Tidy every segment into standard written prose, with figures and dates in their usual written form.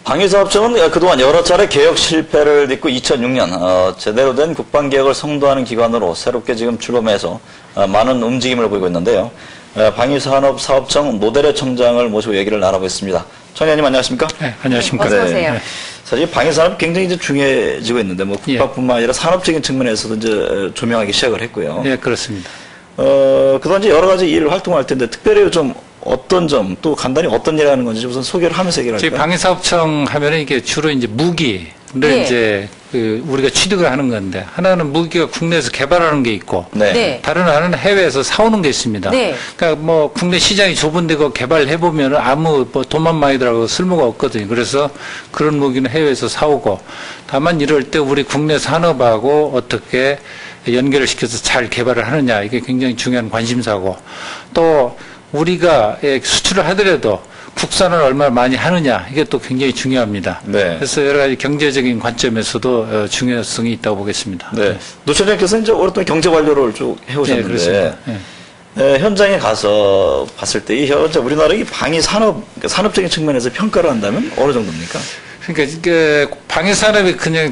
방위사업청은 그동안 여러 차례 개혁 실패를 딛고 2006년 제대로 된 국방개혁을 선도하는 기관으로 새롭게 지금 출범해서 많은 움직임을 보이고 있는데요. 방위산업사업청 노대래 청장을 모시고 얘기를 나눠보겠습니다. 청장님 안녕하십니까? 네, 안녕하십니까? 네. 어서 오세요. 네. 사실 방위산업이 굉장히 이제 중요해지고 있는데 국방뿐만 아니라 산업적인 측면에서도 이제 조명하기 시작을 했고요. 네, 그렇습니다. 그동안 이제 여러 가지 일을 활동할 텐데 특별히 좀 어떤 점, 또 간단히 어떤 일을 하는 건지 우선 소개를 하면서 얘기를 할까요? 저희 방위사업청 하면은 이게 주로 이제 무기를 이제 우리가 취득을 하는 건데, 하나는 무기가 국내에서 개발하는 게 있고, 다른 하나는 해외에서 사오는 게 있습니다. 그러니까 뭐 국내 시장이 좁은데 그 개발해 보면 아무 뭐 돈만 많이 들어가고 쓸모가 없거든요. 그래서 그런 무기는 해외에서 사오고, 다만 이럴 때 우리 국내 산업하고 어떻게 연결을 시켜서 잘 개발을 하느냐, 이게 굉장히 중요한 관심사고, 또 우리가 수출을 하더라도 국산을 얼마나 많이 하느냐, 이게 또 굉장히 중요합니다. 그래서 여러 가지 경제적인 관점에서도 중요성이 있다고 보겠습니다. 노 청장께서는 이제 오랫동안 경제 관료를 쭉 해오셨는데, 현장에 가서 봤을 때 현재 우리나라 이 방위 산업적인 측면에서 평가를 한다면 어느 정도입니까? 그러니까 방위산업이 그냥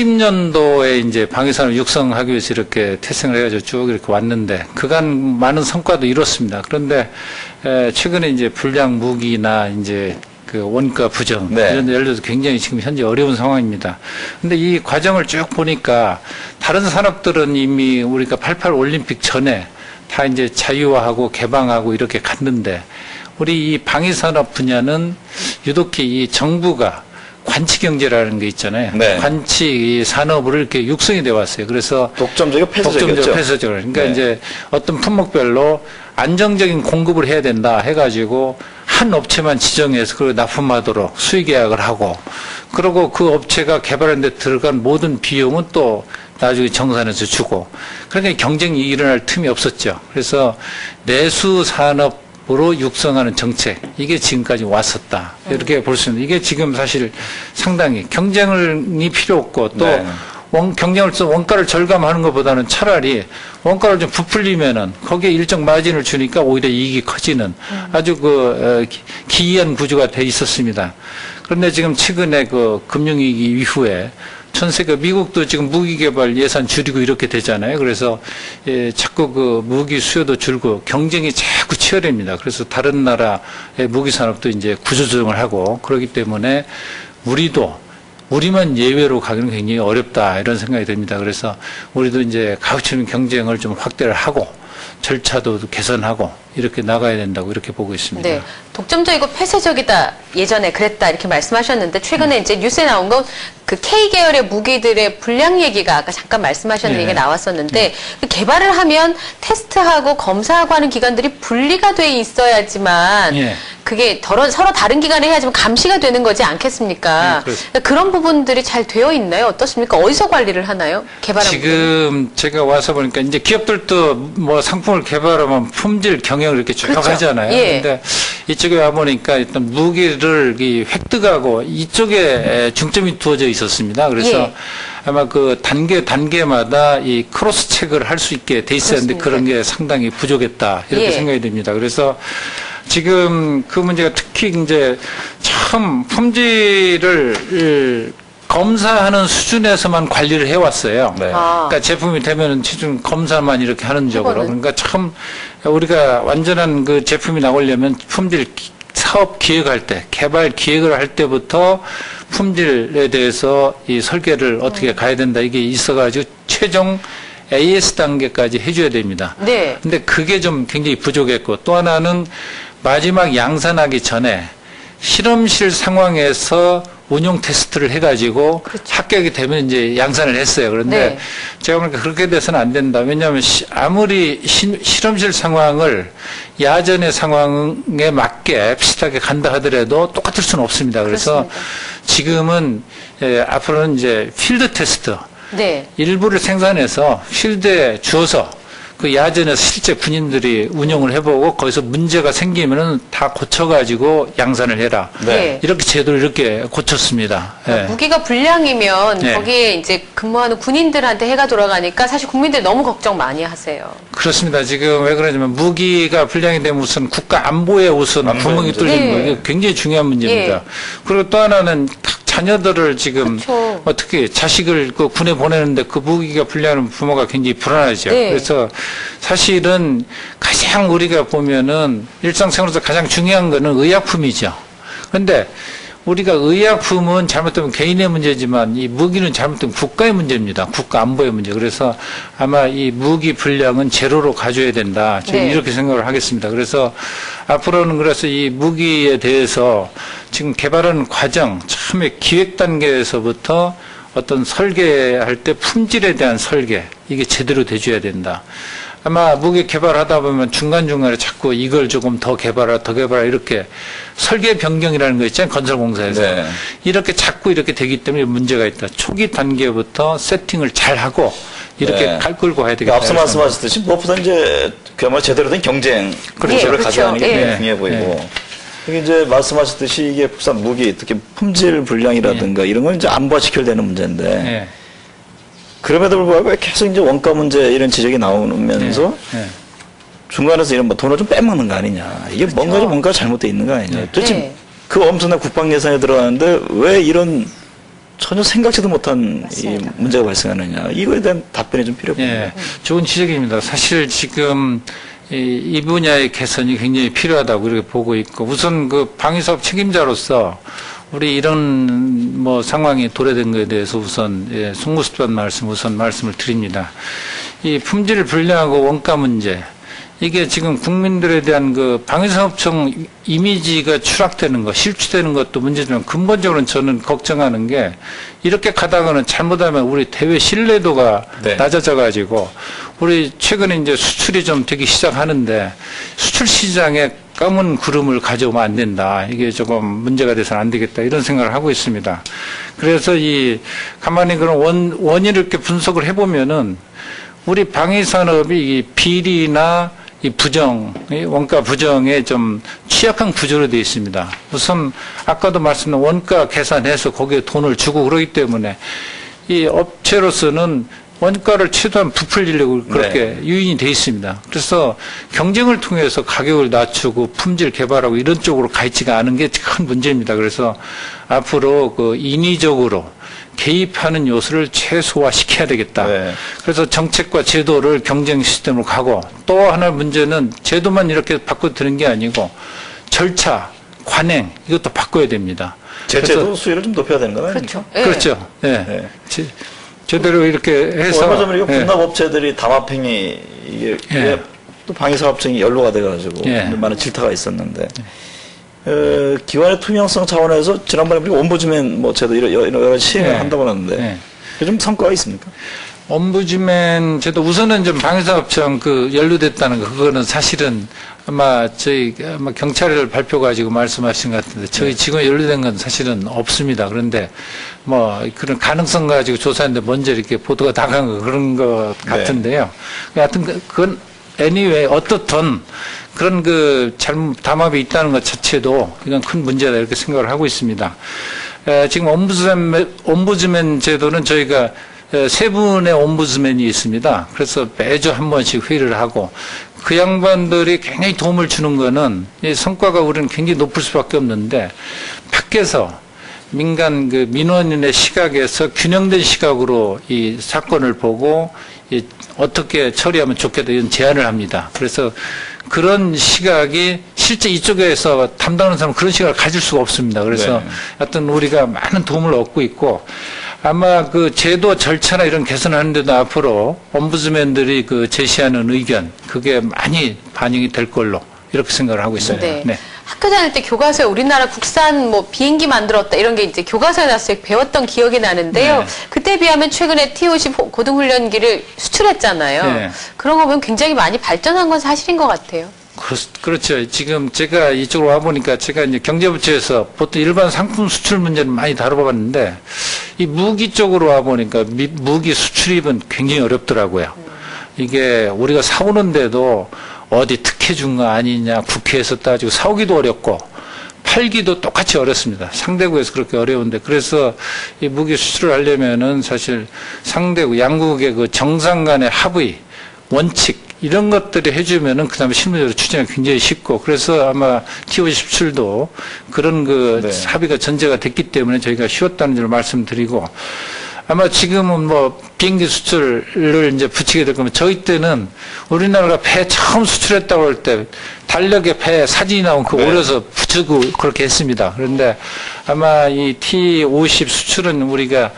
70년도에 이제 방위산업 육성하기 위해서 이렇게 태생을 해가지고 쭉 이렇게 왔는데 그간 많은 성과도 이뤘습니다. 그런데 최근에 이제 불량 무기나 이제 그 원가 부정 이런 데 예를 들어서 굉장히 지금 현재 어려운 상황입니다. 근데 이 과정을 쭉 보니까 다른 산업들은 이미 우리가 88 올림픽 전에 다 이제 자유화하고 개방하고 이렇게 갔는데 우리 이 방위산업 분야는 유독히 이 정부가 관치 경제라는 게 있잖아요. 관치 산업으로 이렇게 육성이 되어 왔어요. 그래서 독점적이고 폐쇄적이었죠. 그러니까 이제 어떤 품목별로 안정적인 공급을 해야 된다 해가지고 한 업체만 지정해서 그걸 납품하도록 수의 계약을 하고, 그리고 그 업체가 개발하는 데 들어간 모든 비용은 또 나중에 정산해서 주고, 그러니까 경쟁이 일어날 틈이 없었죠. 그래서 내수 산업 으로 육성하는 정책, 이게 지금까지 왔었다. 이렇게 볼 수 있는, 이게 지금 사실 상당히 경쟁이 필요 없고, 또 경쟁을 써 원가를 절감하는 것보다는 차라리 원가를 좀 부풀리면은 거기에 일정 마진을 주니까 오히려 이익이 커지는 아주 기이한 구조가 돼 있었습니다. 그런데 지금 최근에 금융위기 이후에 전 세계 미국도 지금 무기 개발 예산 줄이고 이렇게 되잖아요. 그래서 자꾸 무기 수요도 줄고 경쟁이 자꾸 치열합니다. 그래서 다른 나라의 무기 산업도 이제 구조조정을 하고 그렇기 때문에 우리만 예외로 가기는 굉장히 어렵다 이런 생각이 듭니다. 그래서 우리도 이제 가급적이면 경쟁을 좀 확대를 하고 절차도 개선하고 이렇게 나가야 된다고 이렇게 보고 있습니다. 네, 독점적이고 폐쇄적이다. 예전에 그랬다 이렇게 말씀하셨는데 최근에 이제 뉴스에 나온 건 그 K계열의 무기들의 불량 얘기가 아까 잠깐 말씀하셨는 얘기가 나왔었는데 그 개발을 하면 테스트하고 검사하고 하는 기관들이 분리가 돼 있어야지만 그게 서로 다른 기관에 해야지만 감시가 되는 거지 않겠습니까? 그러니까 그런 부분들이 잘 되어 있나요? 어떻습니까? 어디서 관리를 하나요? 개발하고 지금 제가 와서 보니까 이제 기업들도 뭐 상품을 개발하면 품질 경영을 이렇게 쭉 하잖아요. 그런데 이쪽에 와 보니까 일단 무기를 획득하고 이쪽에 중점이 두어져 있었습니다. 그래서 아마 단계마다 이 크로스 체크를 할 수 있게 돼 있었는데 그런 게 상당히 부족했다 이렇게 생각이 듭니다. 그래서 지금 그 문제가 특히 이제 참 품질을 검사하는 수준에서만 관리를 해왔어요. 그러니까 제품이 되면은 최종 검사만 이렇게 하는 쪽으로. 그러니까 참 우리가 완전한 그 제품이 나오려면 품질 사업 기획할 때, 개발 기획을 할 때부터 품질에 대해서 이 설계를 어떻게 가야 된다 이게 있어가지고 최종 AS 단계까지 해줘야 됩니다. 근데 그게 좀 굉장히 부족했고 또 하나는 마지막 양산하기 전에 실험실 상황에서 운용 테스트를 해가지고 합격이 되면 이제 양산을 했어요. 그런데 제가 보니까 그렇게 돼서는 안 된다. 왜냐하면 아무리 실험실 상황을 야전의 상황에 맞게 비슷하게 간다 하더라도 똑같을 수는 없습니다. 그래서 지금은 앞으로는 이제 필드 테스트 일부를 생산해서 필드에 주어서 그 야전에서 실제 군인들이 운영을 해보고 거기서 문제가 생기면은 다 고쳐가지고 양산을 해라. 네. 이렇게 제도를 이렇게 고쳤습니다. 예. 무기가 불량이면 네. 거기에 이제 근무하는 군인들한테 해가 돌아가니까 사실 국민들이 너무 걱정 많이 하세요. 그렇습니다. 지금 왜 그러냐면 무기가 불량이 되면 우선 국가 안보에 우선 구멍이 문제. 뚫리는 네. 거예요. 이게 굉장히 중요한 문제입니다. 예. 그리고 또 하나는 각 자녀들을 지금 그쵸. 어떻게 자식을 그 군에 보내는데 그 무기가 불량하면 부모가 굉장히 불안하죠. 네. 그래서 사실은 가장 우리가 보면은 일상생활에서 가장 중요한 거는 의약품이죠. 그런데 우리가 의약품은 잘못되면 개인의 문제지만 이 무기는 잘못되면 국가의 문제입니다. 국가 안보의 문제. 그래서 아마 이 무기 분량은 제로로 가져야 된다. 저는 네. 이렇게 생각을 하겠습니다. 그래서 앞으로는 그래서 이 무기에 대해서 지금 개발하는 과정, 처음에 기획 단계에서부터 어떤 설계할 때 품질에 대한 설계, 이게 제대로 돼줘야 된다. 아마 무기 개발하다 보면 중간중간에 자꾸 이걸 조금 더 개발하라 이렇게 설계 변경이라는 거 있잖아요. 건설공사에서. 네. 이렇게 자꾸 이렇게 되기 때문에 문제가 있다. 초기 단계부터 세팅을 잘 하고 이렇게 네. 끌고 가야 되겠다. 앞서 말씀하셨듯이 무엇보다 이제 그야말로 제대로 된 경쟁 그렇죠. 구조를 예, 가져가는 게 그렇죠. 굉장히 예. 중요해 보이고 네. 이게 이제 말씀하셨듯이 이게 국산 무기 특히 품질 불량이라든가 이런 건 이제 안보화시켜야 되는 문제인데 예. 그럼에도 불구하고 계속 이제 원가 문제 이런 지적이 나오면서 예. 중간에서 이런 뭐 돈을 좀 빼먹는 거 아니냐. 이게 뭔가 잘못되어 있는 거 아니냐. 도대체 네. 그 엄청난 국방 예산에 들어가는데 왜 이런 전혀 생각지도 못한 이 맞습니다. 문제가 발생하느냐. 이거에 대한 답변이 좀 필요합니다. 예, 좋은 지적입니다. 사실 지금 이 분야의 개선이 굉장히 필요하다고 이렇게 보고 있고, 우선 그 방위사업 책임자로서 우리 이런 뭐 상황이 도래된 것에 대해서 우선 송구스럽게 우선 말씀을 드립니다. 이 품질 불량하고 원가 문제, 이게 지금 국민들에 대한 그 방위산업청 이미지가 추락되는 것, 실추되는 것도 문제지만 근본적으로는 저는 걱정하는 게 이렇게 가다가는 잘못하면 우리 대외 신뢰도가 네. 낮아져가지고 우리 최근에 이제 수출이 좀 되기 시작하는데 수출 시장에 검은 구름을 가져오면 안 된다. 이게 조금 문제가 돼서는 안 되겠다. 이런 생각을 하고 있습니다. 그래서 가만히 그런 원인을 이렇게 분석을 해보면은 우리 방위산업이 이 비리나 이 원가 부정에 좀 취약한 구조로 되어 있습니다. 우선 아까도 말씀드린 원가 계산해서 거기에 돈을 주고 그러기 때문에 이 업체로서는 원가를 최소한 부풀리려고 그렇게 유인이 되어 있습니다. 그래서 경쟁을 통해서 가격을 낮추고 품질 개발하고 이런 쪽으로 가 있지가 않은 게 큰 문제입니다. 그래서 앞으로 그 인위적으로 개입하는 요소를 최소화시켜야 되겠다. 네. 그래서 정책과 제도를 경쟁 시스템으로 가고 또 하나 문제는 제도만 이렇게 바꿔드는 게 아니고 절차, 관행 이것도 바꿔야 됩니다. 제재도 수위를 좀 높여야 되는 거 아닙니까? 그렇죠. 예. 그렇죠. 예. 네. 제대로 이렇게 해서 얼마 전에 예. 군납업체들이 담합행위 이게 예. 또 방위사업청이 연루가 돼가지고 예. 많은 질타가 있었는데 기관의 투명성 차원에서 지난번에 우리 ombudsman 뭐 제도 여러 시행을 예. 한다고 하는데 예. 요즘 성과가 있습니까? ombudsman 제도 우선은 좀 방위사업청 연루됐다는 거 그거는 사실은 아마 경찰을 발표 가지고 말씀하신 것 같은데 저희 지금 연루된 건 사실은 없습니다. 그런데 뭐 그런 가능성 가지고 조사했는데 먼저 이렇게 보도가 나간 거 그런 것 같은데요. 하여튼 그건 anyway 어떻든 그런 담합이 있다는 것 자체도 이건 큰 문제다 이렇게 생각을 하고 있습니다. 지금 ombudsman 제도는 저희가 세 분의 ombudsman이 있습니다. 그래서 매주 한 번씩 회의를 하고 그 양반들이 굉장히 도움을 주는 거는 이 성과가 우리는 굉장히 높을 수밖에 없는데 밖에서 민원인의 시각에서 균형된 시각으로 이 사건을 보고 어떻게 처리하면 좋겠다 이런 제안을 합니다. 그래서 그런 시각이 실제 이쪽에서 담당하는 사람은 그런 시각을 가질 수가 없습니다. 그래서 하여튼 우리가 많은 도움을 얻고 있고 아마 그 제도 절차나 이런 개선하는데도 앞으로 ombudsman들이 제시하는 의견 그게 많이 반영이 될 걸로 이렇게 생각을 하고 있습니다. 네. 네. 학교 다닐 때 교과서에 우리나라 국산 비행기 만들었다 이런 게 이제 교과서에 나왔을 때 배웠던 기억이 나는데요. 네. 그때 비하면 최근에 T-50 고등훈련기를 수출했잖아요. 네. 그런 거 보면 굉장히 많이 발전한 건 사실인 것 같아요. 그렇죠. 지금 제가 이쪽으로 와보니까 제가 이제 경제부처에서 보통 일반 상품 수출 문제는 많이 다뤄봤는데 이 무기 쪽으로 와보니까 무기 수출입은 굉장히 어렵더라고요. 이게 우리가 사오는데도 어디 특혜 준 거 아니냐, 국회에서 따지고 사오기도 어렵고, 팔기도 똑같이 어렵습니다. 상대국에서 그렇게 어려운데. 그래서 이 무기 수출을 하려면은 사실 상대국, 양국의 그 정상 간의 합의, 원칙, 이런 것들이 해주면은 그 다음에 실무적으로 추진하기 굉장히 쉽고, 그래서 아마 T-57도 그런 그 네. 합의가 전제가 됐기 때문에 저희가 쉬웠다는 점을 말씀드리고, 아마 지금은 뭐 비행기 수출을 이제 붙이게 될 거면 저희 때는 우리나라가 배 처음 수출했다고 할 때 달력에 배 사진이 나온 그 네. 올려서 붙이고 그렇게 했습니다. 그런데 아마 이 T-50 수출은 우리가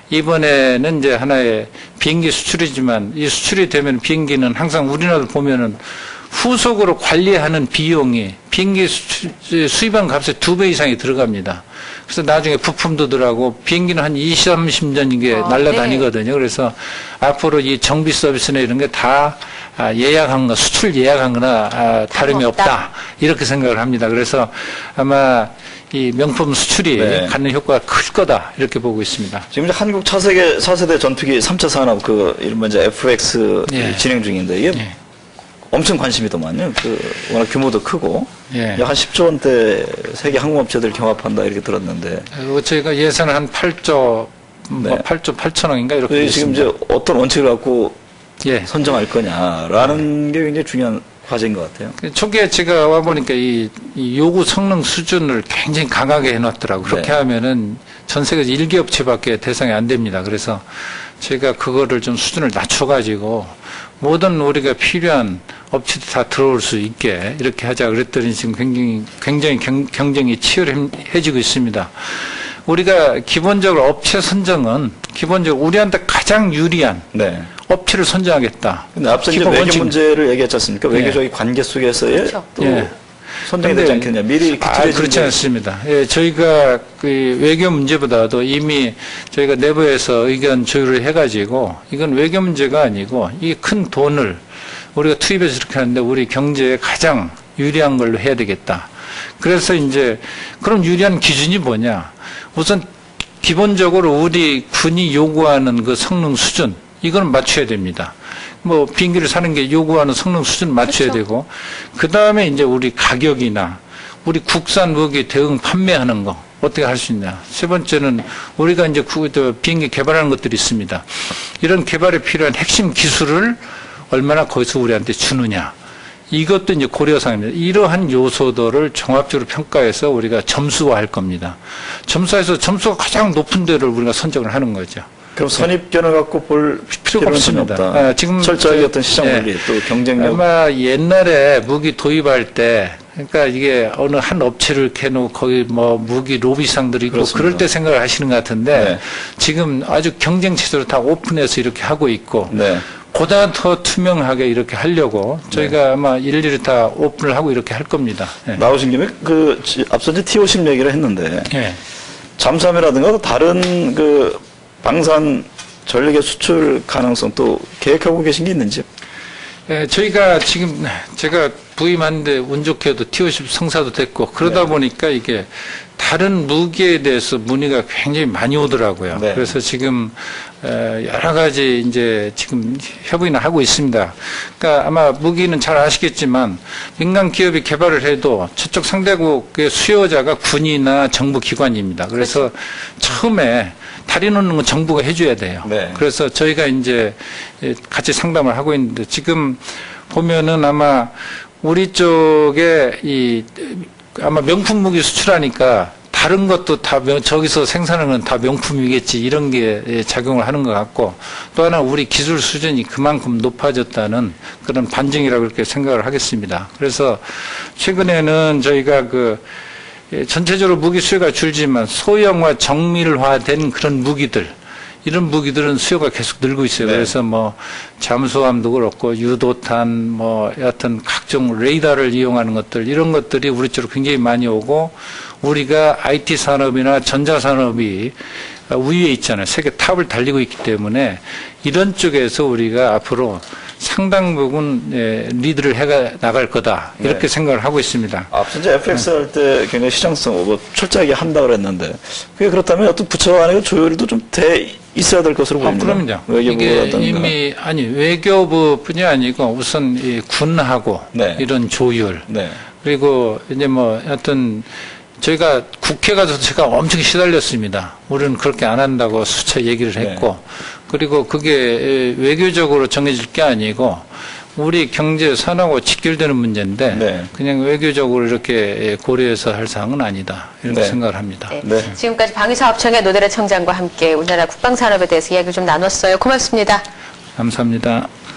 이번에는 이제 하나의 비행기 수출이지만 이 수출이 되면 비행기는 항상 우리나라를 보면은 후속으로 관리하는 비용이 비행기 수입한 값의 2배 이상이 들어갑니다. 그래서 나중에 부품도 들어가고 비행기는 한 20, 30년 이게 날아다니거든요. 네. 그래서 앞으로 이 정비 서비스나 이런 게 다 예약한 거, 수출 예약한 거나 다름이 없다. 이렇게 생각을 합니다. 그래서 아마 이 명품 수출이 네. 갖는 효과가 클 거다. 이렇게 보고 있습니다. 지금 이제 한국 차세대 4세대 전투기 3차 산업 그 이른바 이제 FX 예. 진행 중인데 이게 예. 엄청 관심이더만요. 워낙 규모도 크고 예. 약 한 10조 원대 세계 항공업체들 경합한다 이렇게 들었는데 저희가 예산은 한 8조, 네. 8조 8천억인가 이렇게 지금 됐습니다. 이제 어떤 원칙을 갖고 예. 선정할 거냐라는 게 굉장히 중요한 과제인 것 같아요. 초기에 제가 와보니까 이 요구 성능 수준을 굉장히 강하게 해놨더라고요. 그렇게 네. 하면은 전 세계에서 1기업체밖에 대상이 안 됩니다. 그래서 제가 그거를 좀 수준을 낮춰가지고 모든 우리가 필요한 업체도 다 들어올 수 있게 이렇게 하자 그랬더니 지금 굉장히 경쟁이 치열해지고 있습니다. 우리가 기본적으로 업체 선정은 기본적으로 우리한테 가장 유리한 네. 업체를 선정하겠다. 근데 앞서 이제 기본 외교 원칙. 문제를 얘기했지 않습니까? 네. 외교적인 관계 속에서의 그렇죠. 또 예. 선정이 되지 않겠냐. 미리 그렇지 않습니다. 예, 저희가 그 외교 문제보다도 이미 저희가 내부에서 의견 조율을 해가지고 이건 외교 문제가 아니고 이 큰 돈을 우리가 투입해서 이렇게 하는데 우리 경제에 가장 유리한 걸로 해야 되겠다. 그래서 이제 그럼 유리한 기준이 뭐냐? 우선 기본적으로 우리 군이 요구하는 그 성능 수준 이거는 맞춰야 됩니다. 뭐 비행기를 사는 게 요구하는 성능 수준 맞춰야 그렇죠. 되고 그 다음에 이제 우리 가격이나 우리 국산 무기 대응 판매하는 거 어떻게 할 수 있냐. 세 번째는 우리가 이제 비행기 개발하는 것들이 있습니다. 이런 개발에 필요한 핵심 기술을 얼마나 거기서 우리한테 주느냐. 이것도 이제 고려사항입니다. 이러한 요소들을 종합적으로 평가해서 우리가 점수화할 겁니다. 점수화해서 점수가 가장 높은 데를 우리가 선정을 하는 거죠. 그럼 선입견을 갖고 볼 필요가 필요는 전혀 없습니다. 없다. 지금 철저하게 어떤 시장 예. 원리 또 경쟁력 아마 옛날에 무기 도입할 때 그러니까 이게 어느 한 업체를 이렇게 해놓고 거기 뭐 무기 로비상들이 있고 그렇습니다. 그럴 때 생각을 하시는 것 같은데 네. 지금 아주 경쟁 체제로 다 오픈해서 이렇게 하고 있고 네. 보다 더 투명하게 이렇게 하려고 저희가 아마 일일이 다 오픈을 하고 이렇게 할 겁니다. 예. 나오신 김에 앞서 이제 T-50 얘기를 했는데 예. 잠수함이라든가 다른 그 방산 전력의 수출 가능성 또 계획하고 계신 게 있는지? 예, 저희가 지금 제가 부임하는데 운 좋게도 T-50 성사도 됐고 그러다 네. 보니까 이게 다른 무기에 대해서 문의가 굉장히 많이 오더라고요. 네. 그래서 지금 여러 가지 이제 지금 협의는 하고 있습니다. 그러니까 아마 무기는 잘 아시겠지만 민간 기업이 개발을 해도 저쪽 상대국의 수요자가 군이나 정부 기관입니다. 그래서 처음에 다리 놓는 건 정부가 해줘야 돼요. 네. 그래서 저희가 이제 같이 상담을 하고 있는데 지금 보면은 아마 우리 쪽에 아마 명품 무기 수출하니까 다른 것도 다 저기서 생산하는 건 다 명품이겠지 이런 게 작용을 하는 것 같고 또 하나 우리 기술 수준이 그만큼 높아졌다는 그런 반증이라고 이렇게 생각을 하겠습니다. 그래서 최근에는 저희가 전체적으로 무기 수요가 줄지만 소형화 정밀화된 그런 무기들 이런 무기들은 수요가 계속 늘고 있어요. 네. 그래서 뭐 잠수함도 그렇고 유도탄 뭐 여하튼 각종 레이더를 이용하는 것들 이런 것들이 우리 쪽으로 굉장히 많이 오고 우리가 IT 산업이나 전자 산업이 우위에 있잖아요. 세계 탑을 달리고 있기 때문에 이런 쪽에서 우리가 앞으로 상당 부분 리드를 해 나갈 거다 이렇게 네. 생각을 하고 있습니다. 앞서 이제 FX 할 때 굉장히 시장성 철저하게 한다 그랬는데 그게 그렇다면 어떤 부처 간의 조율도 좀 돼 있어야 될 것으로 보입니다. 그럼요. 외교부라든가. 이게 이미 외교부뿐이 아니고 우선 이 군하고 네. 이런 조율 네. 그리고 이제 뭐 하여튼 저희가 국회 가서 제가 엄청 시달렸습니다. 우리는 그렇게 안 한다고 수차 얘기를 했고 그리고 그게 외교적으로 정해질 게 아니고 우리 경제 산하고 직결되는 문제인데 네. 그냥 외교적으로 이렇게 고려해서 할 사항은 아니다 이렇게 네. 생각을 합니다. 네. 네. 지금까지 방위사업청의 노대래 청장과 함께 우리나라 국방산업에 대해서 이야기를 좀 나눴어요. 고맙습니다. 감사합니다.